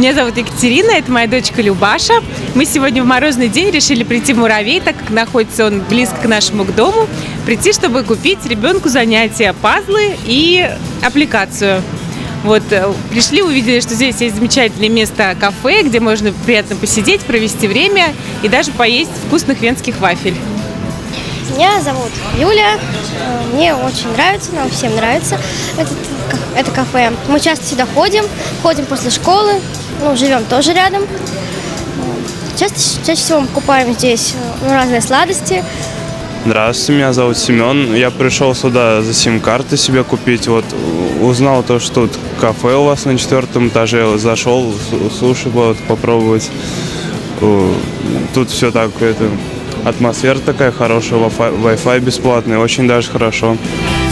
Меня зовут Екатерина, это моя дочка Любаша. Мы сегодня в морозный день решили прийти в Муравей, так как находится он близко к нашему дому. Прийти, чтобы купить ребенку занятия, пазлы и аппликацию. Вот, пришли, увидели, что здесь есть замечательное место кафе, где можно приятно посидеть, провести время и даже поесть вкусных венских вафель. Меня зовут Юля, мне очень нравится, нам всем нравится это кафе. Мы часто сюда ходим после школы, живем тоже рядом. Чаще всего мы покупаем здесь разные сладости. Здравствуйте, меня зовут Семен. Я пришел сюда за сим-карты себе купить. Вот узнал то, что тут кафе у вас на 4-м этаже. Зашел, суши попробовать. Тут все так, атмосфера такая хорошая, Wi-Fi бесплатный, очень даже хорошо.